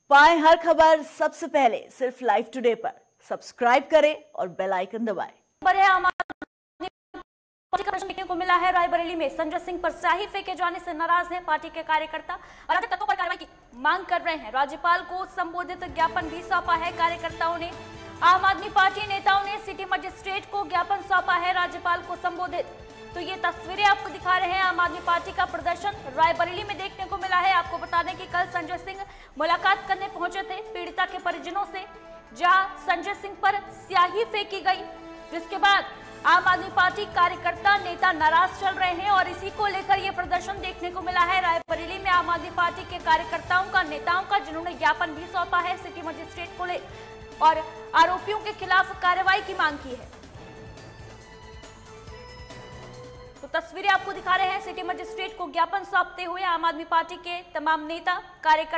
पाएं हर खबर सबसे पहले सिर्फ लाइव टुडे पर। सब्सक्राइब करें और बेल आइकन दबाएं। देखने को मिला है रायबरेली में संजय सिंह पर स्याही फेंके जाने से नाराज हैं पार्टी के कार्यकर्ता। अराजक तत्वों पर कार्रवाई की मांग कर रहे हैं। राज्यपाल को संबोधित ज्ञापन भी सौंपा है कार्यकर्ताओं ने। आम आदमी पार्टी नेताओं ने सिटी मजिस्ट्रेट को ज्ञापन सौंपा है राज्यपाल को संबोधित। तो ये तस्वीरें आपको दिखा रहे हैं आम आदमी पार्टी का प्रदर्शन रायबरेली में देखने को मिला है। आपको बता दें कि कल संजय सिंह मुलाकात करने पहुंचे थे पीड़िता के परिजनों से, जहां संजय सिंह पर स्याही फेंकी गई, जिसके बाद आम आदमी पार्टी कार्यकर्ता नेता नाराज चल रहे हैं और इसी को लेकर यह प्रदर्शन देखने को मिला है रायबरेली में आम आदमी पार्टी के कार्यकर्ताओं का, नेताओं का, जिन्होंने ज्ञापन भी सौंपा है सिटी मजिस्ट्रेट को ले और आरोपियों के खिलाफ कार्रवाई की मांग की है। तो तस्वीरें आपको दिखा रहे हैं सिटी मजिस्ट्रेट को ज्ञापन सौंपते हुए आम आदमी पार्टी के तमाम नेता कार्यकर्ता।